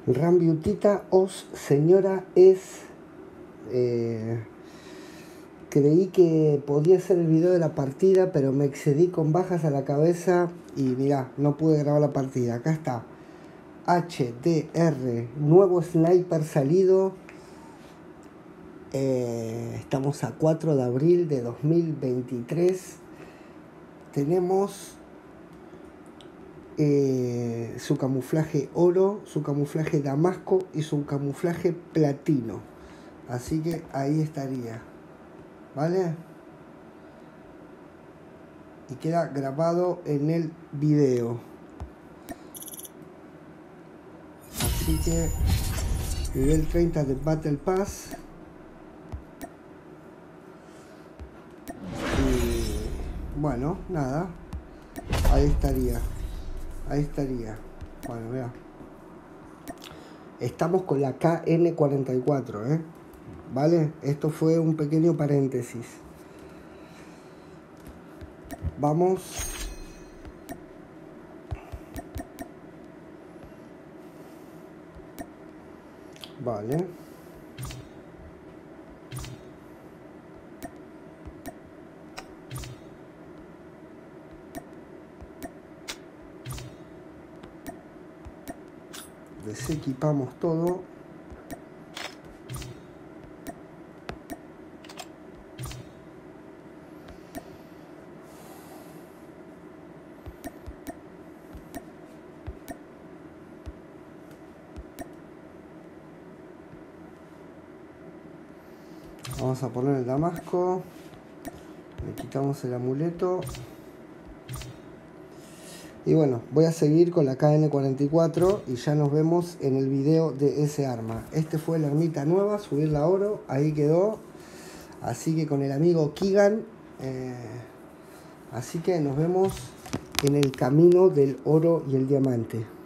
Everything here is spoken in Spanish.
Rambiutita os señora es... creí que podía ser el video de la partida, pero me excedí con bajas a la cabeza y mirá, no pude grabar la partida. Acá está. HDR, nuevo sniper salido. Estamos a 4 de abril de 2023. Tenemos su camuflaje oro, su camuflaje damasco y su camuflaje platino. Así que ahí estaría, ¿vale? Y queda grabado en el video. Así que nivel 30 de Battle Pass. Y bueno, nada. Ahí estaría. Ahí estaría. Bueno, vea. Estamos con la KN-44, ¿vale? Esto fue un pequeño paréntesis. Vamos. Vale. Desequipamos todo. Vamos a poner el damasco. Le quitamos el amuleto. Y bueno, voy a seguir con la KN-44 y ya nos vemos en el video de ese arma. Este fue la ermita nueva, subirla a oro, ahí quedó. Así que con el amigo Kigan. Así que nos vemos en el camino del oro y el diamante.